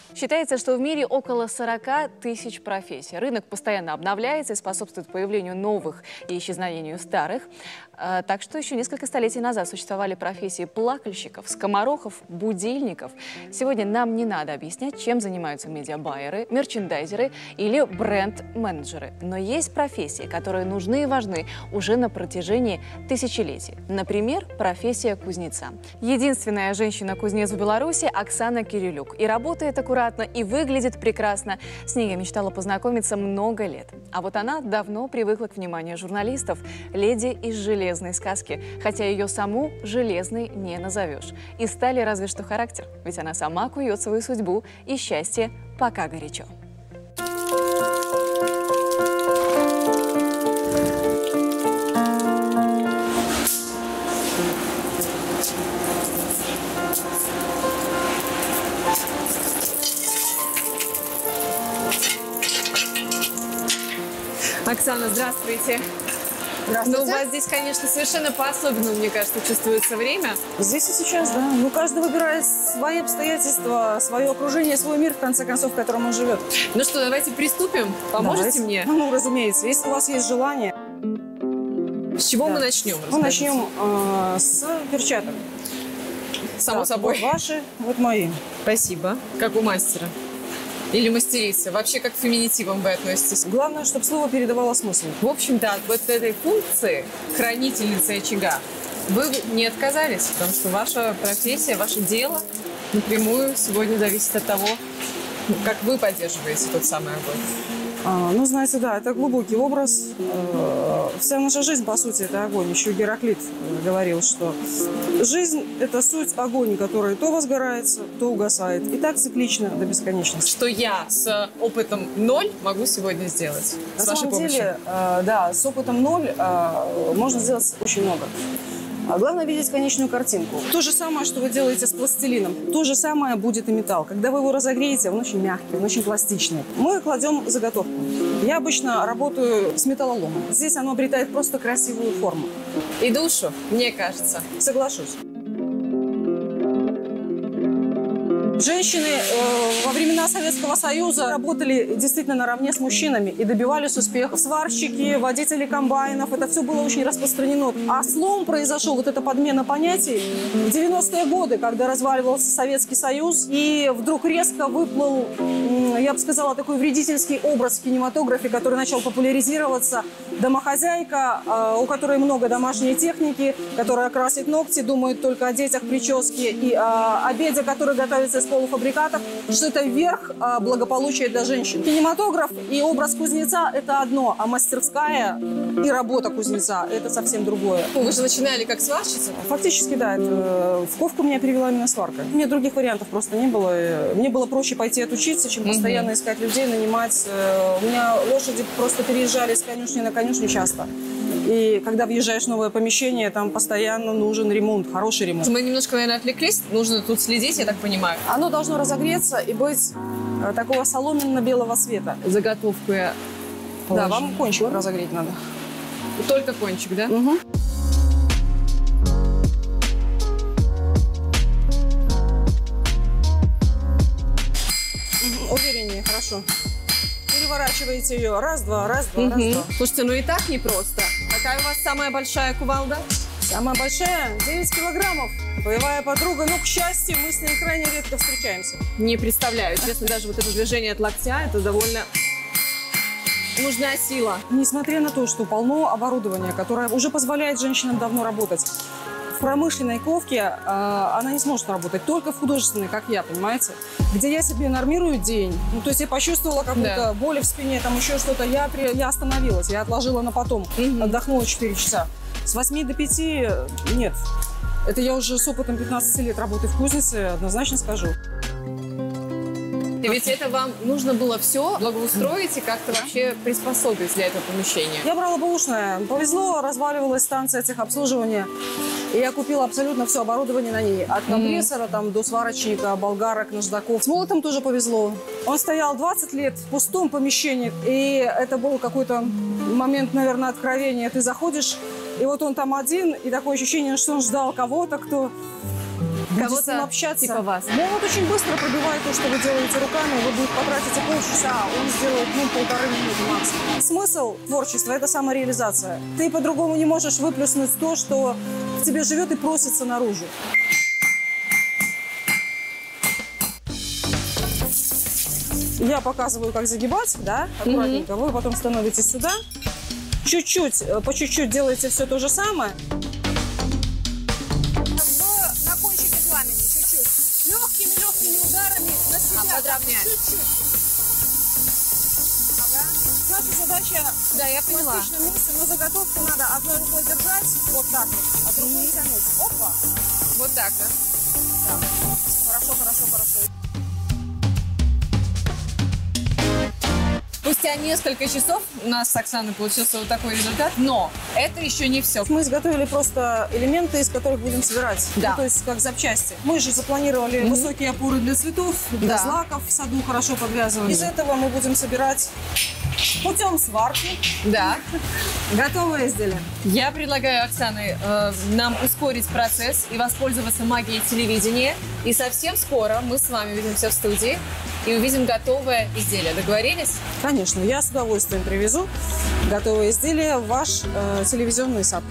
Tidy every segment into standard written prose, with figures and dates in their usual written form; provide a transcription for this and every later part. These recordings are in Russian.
Считается, что в мире около 40 тысяч профессий. Рынок постоянно обновляется и способствует появлению новых и исчезновению старых. Так что еще несколько столетий назад существовали профессии плакальщиков, скоморохов, будильников. Сегодня нам не надо объяснять, чем занимаются медиабайеры, мерчендайзеры или бренд-менеджеры. Но есть профессии, которые нужны и важны уже на протяжении тысячелетий. Например, профессия кузнеца. Единственная женщина-кузнец в Беларуси Оксана Кирилюк. И работает аккуратно, и выглядит прекрасно. С ней я мечтала познакомиться много лет. А вот она давно привыкла к вниманию журналистов. Леди из железной сказки. Хотя ее саму железной не назовешь. И стали разве что характер. Ведь она сама кует свою судьбу и счастье пока горячо. Оксана, здравствуйте. Здравствуйте. Ну, у вас здесь, конечно, совершенно по-особенному, мне кажется, чувствуется время. Здесь и сейчас, да. Ну, каждый выбирает свои обстоятельства, свое окружение, свой мир, в конце концов, в котором он живет. Ну что, давайте приступим. Поможете мне? Ну, разумеется. Если у вас есть желание. С чего мы начнем? Мы начнем с перчаток. Само собой. Вот ваши, вот мои. Спасибо. Как у мастера. Или мастерица. Вообще, как к феминитивам вы относитесь? Главное, чтобы слово передавало смысл. В общем-то, от вот этой функции хранительницы очага вы не отказались, потому что ваша профессия, ваше дело напрямую сегодня зависит от того, как вы поддерживаете тот самый огонь. Ну, знаете, да, это глубокий образ. Вся наша жизнь, по сути, это огонь. Еще Гераклит говорил, что жизнь – это суть огонь, который то возгорается, то угасает. И так циклично до бесконечности. Что я с опытом 0 могу сегодня сделать? На с вашей самом помощью? деле, да, с опытом 0 можно сделать очень много. Главное видеть конечную картинку. То же самое, что вы делаете с пластилином, то же самое будет и металл. Когда вы его разогреете, он очень мягкий, он очень пластичный. Мы кладем заготовку. Я обычно работаю с металлоломом. Здесь оно обретает просто красивую форму. И душу, мне кажется. Соглашусь. Женщины во времена Советского Союза работали действительно наравне с мужчинами и добивались успеха. Сварщики, водители комбайнов, это все было очень распространено. А слом произошел, вот эта подмена понятий, в 90-е годы, когда разваливался Советский Союз, и вдруг резко выплыл, я бы сказала, такой вредительский образ в кинематографе, который начал популяризироваться. Домохозяйка, у которой много домашней техники, которая красит ногти, думает только о детях, прическе и о обеде, который готовится из полуфабрикатов, что это верх благополучия для женщин. Кинематограф и образ кузнеца – это одно, а мастерская и работа кузнеца – это совсем другое. Вы же начинали как сварщица? Фактически, да. В ковку меня привела именно сварка. У меня других вариантов просто не было. Мне было проще пойти отучиться, чем постоянно искать людей, нанимать. У меня лошади просто переезжали с конюшни на конюшню часто. И когда въезжаешь в новое помещение, там постоянно нужен ремонт, хороший ремонт. Мы немножко, наверное, отвлеклись. Нужно тут следить, я так понимаю. Оно должно разогреться и быть такого соломенно-белого цвета. Заготовку я положу. Да, вам кончик разогреть надо. Только кончик, да? Угу. Увереннее, хорошо. Переворачиваете ее. Раз-два, раз-два, раз-два. Слушайте, ну и так непросто. Какая у вас самая большая кувалда? Самая большая – 9 килограммов. Боевая подруга, но, к счастью, мы с ней крайне редко встречаемся. Не представляю. Честно, даже вот это движение от локтя, это довольно нужна сила. Несмотря на то, что полно оборудования, которое уже позволяет женщинам давно работать, в промышленной ковке она не сможет работать, только в художественной, как я, понимаете? Где я себе нормирую день, ну, то есть я почувствовала какую-то боль в спине, там еще что-то, я остановилась, я отложила на потом, отдохнула 4 часа. С 8 до 5 нет. Это я уже с опытом 15 лет работы в кузнице, однозначно скажу. И ведь это вам нужно было все благоустроить и как-то вообще приспособить для этого помещения. Я брала бэушное. Повезло, разваливалась станция техобслуживания. И я купила абсолютно все оборудование на ней. От компрессора там, до сварочника, болгарок, наждаков. С молотом тоже повезло. Он стоял 20 лет в пустом помещении. И это был какой-то момент, наверное, откровения. Ты заходишь, и вот он там один, и такое ощущение, что он ждал кого-то, кто Будете с ним общаться. типа вас. Ну, вот очень быстро пробивает то, что вы делаете руками. Вы будете потратите полчаса, а он сделает, ну, 1,5 минуты максимум. Смысл творчества – это самореализация. Ты по-другому не можешь выплеснуть то, что в тебе живет и просится наружу. Я показываю, как загибать, да, аккуратненько. Вы потом становитесь сюда. Чуть-чуть, по чуть-чуть делаете все то же самое. На кончике пламени, чуть-чуть. Легкими ударами на себя. Подровнять. Чуть-чуть. Ага. Наша задача Да, я в поняла. пластичном месте, но заготовку надо одной рукой держать, вот так вот, а другой тянуть. Опа. Вот так, да? Да. Хорошо, хорошо, хорошо. Спустя несколько часов у нас с Оксаной получился вот такой результат, но это еще не все. Мы изготовили просто элементы, из которых будем собирать. Да. Ну, то есть как запчасти. Мы же запланировали высокие опоры для цветов, для Да. злаков в саду хорошо подвязывали. Из этого мы будем собирать путем сварки Да. готовые изделия. Я предлагаю, Оксане, нам ускорить процесс и воспользоваться магией телевидения. И совсем скоро мы с вами увидимся в студии и увидим готовое изделие. Договорились? Конечно, я с удовольствием привезу готовые изделия в ваш телевизионный сад.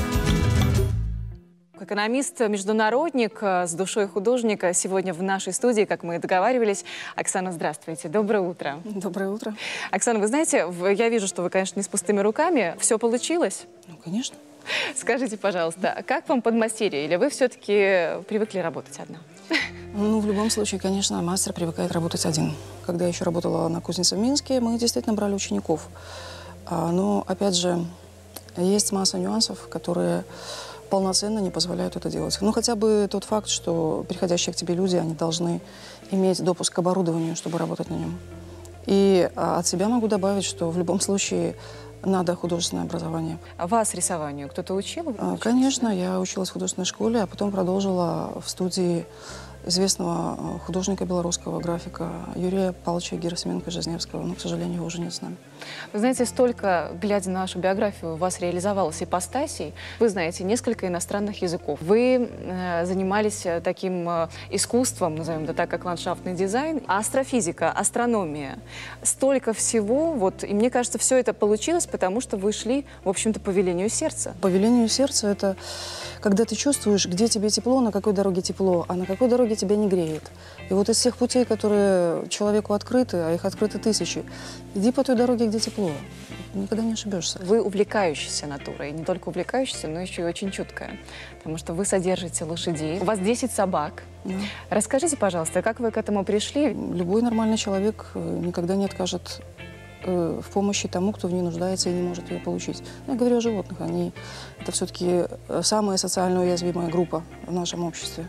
Экономист-международник с душой художника сегодня в нашей студии, как мы и договаривались. Оксана, здравствуйте. Доброе утро. Доброе утро. Оксана, вы знаете, я вижу, что вы, конечно, не с пустыми руками. Все получилось? Ну, конечно. Скажите, пожалуйста, как вам подмастерье? Или вы все-таки привыкли работать одна? Ну, в любом случае, конечно, мастер привыкает работать один. Когда я еще работала на кузнице в Минске, мы действительно брали учеников. Но, опять же, есть масса нюансов, которые полноценно не позволяют это делать. Ну, хотя бы тот факт, что приходящие к тебе люди, они должны иметь допуск к оборудованию, чтобы работать на нем. И от себя могу добавить, что в любом случае надо художественное образование. А вас рисованию кто-то учил? Конечно, я училась в художественной школе, а потом продолжила в студии известного художника белорусского, графика Юрия Павловича Герасименко-Жизневского, но, к сожалению, его уже нет с нами. Вы знаете, столько, глядя на вашу биографию, у вас реализовалось ипостасей. Вы знаете несколько иностранных языков. Вы занимались таким искусством, назовем это так, как ландшафтный дизайн, астрофизика, астрономия. Столько всего, вот, и мне кажется, все это получилось, потому что вы шли, в общем-то, по велению сердца. По велению сердца – это когда ты чувствуешь, где тебе тепло, на какой дороге тепло, а на какой дороге тебя не греет. И вот из всех путей, которые человеку открыты, а их открыты тысячи, иди по той дороге, где тепло. Никогда не ошибешься. Вы увлекающаяся натурой. Не только увлекающаяся, но еще и очень чуткая. Потому что вы содержите лошадей. У вас 10 собак. Да. Расскажите, пожалуйста, как вы к этому пришли? Любой нормальный человек никогда не откажет в помощи тому, кто в ней нуждается и не может ее получить. Я говорю о животных. Это все-таки самая социально уязвимая группа в нашем обществе.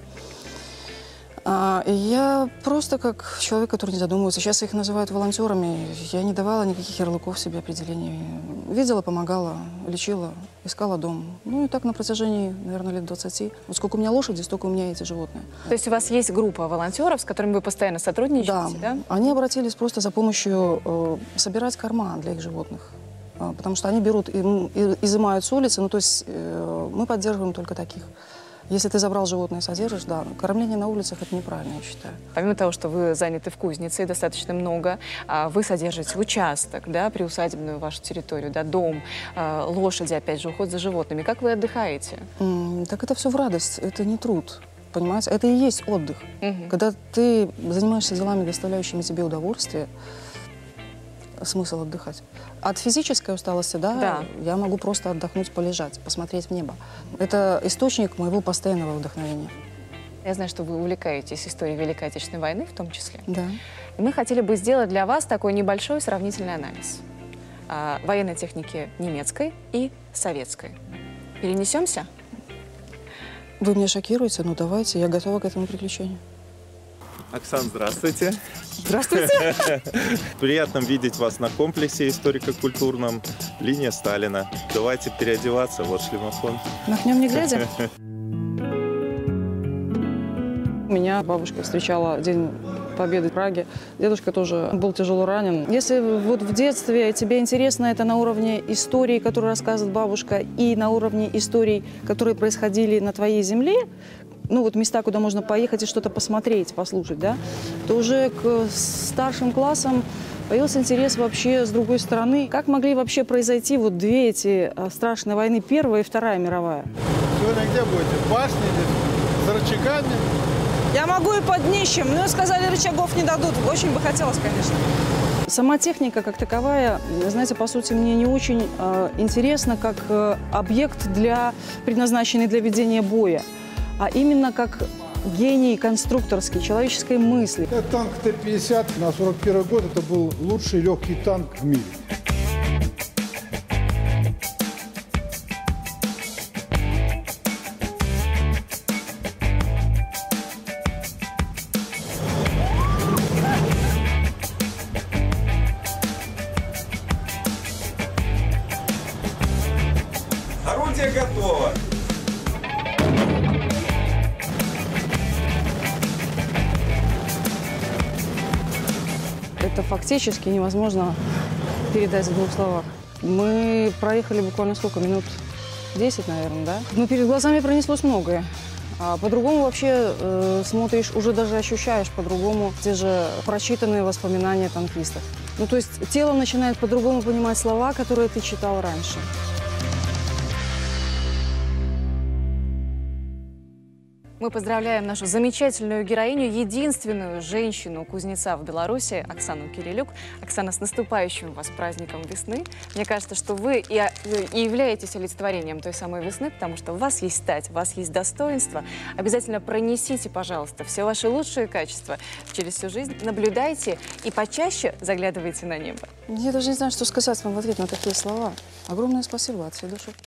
Я просто как человек, который не задумывается. Сейчас их называют волонтерами. Я не давала никаких ярлыков себе определений. Видела, помогала, лечила, искала дом. Ну и так на протяжении, наверное, лет 20. Вот сколько у меня лошади, столько у меня эти животные. То есть у вас есть группа волонтеров, с которыми вы постоянно сотрудничаете, да? Они обратились просто за помощью собирать корма для их животных. Потому что они берут и изымают с улицы. Ну, то есть мы поддерживаем только таких. Если ты забрал животное и содержишь, да, кормление на улицах – это неправильно, я считаю. Помимо того, что вы заняты в кузнице, и достаточно много, вы содержите участок, да, приусадебную вашу территорию, да, дом, лошади, опять же, уход за животными. Как вы отдыхаете? Так это все в радость, это не труд, понимаете? Это и есть отдых. Когда ты занимаешься делами, доставляющими тебе удовольствие, смысл отдыхать. От физической усталости, да, я могу просто отдохнуть, полежать, посмотреть в небо. Это источник моего постоянного вдохновения. Я знаю, что вы увлекаетесь историей Великой Отечественной войны в том числе. Да. И мы хотели бы сделать для вас такой небольшой сравнительный анализ военной техники немецкой и советской. Перенесемся? Вы меня шокируете, ну давайте, я готова к этому приключению. Оксана, здравствуйте. Здравствуйте. Приятно видеть вас на комплексе историко-культурном «Линия Сталина». Давайте переодеваться, вот шлемофон. Махнем не глядя. Меня бабушка встречала День Победы в Праге. Дедушка тоже был тяжело ранен. Если вот в детстве тебе интересно это на уровне истории, которую рассказывает бабушка, и на уровне историй, которые происходили на твоей земле, ну вот места, куда можно поехать и что-то посмотреть, послушать, да, то уже к старшим классам появился интерес вообще с другой стороны. Как могли вообще произойти вот две эти страшные войны, Первая и Вторая мировая? Сегодня где будете? В башне, здесь, за рычагами? Я могу и под днищем, но сказали, рычагов не дадут. Очень бы хотелось, конечно. Сама техника как таковая, знаете, по сути, мне не очень интересна как объект, предназначенный для ведения боя, а именно как гений конструкторский, человеческой мысли. Это танк Т-50 на 41 год. Это был лучший легкий танк в мире. Орудие готово. Это фактически невозможно передать в двух словах. Мы проехали буквально сколько? Минут 10, наверное, да? Но перед глазами пронеслось многое. А по-другому вообще смотришь, уже даже ощущаешь по-другому те же прочитанные воспоминания танкистов. Ну, то есть тело начинает по-другому понимать слова, которые ты читал раньше. Мы поздравляем нашу замечательную героиню, единственную женщину-кузнеца в Беларуси, Оксану Кирилюк. Оксана, с наступающим вас праздником весны. Мне кажется, что вы и являетесь олицетворением той самой весны, потому что у вас есть стать, у вас есть достоинство. Обязательно пронесите, пожалуйста, все ваши лучшие качества через всю жизнь. Наблюдайте и почаще заглядывайте на небо. Я даже не знаю, что сказать вам в ответ на такие слова. Огромное спасибо от всей души.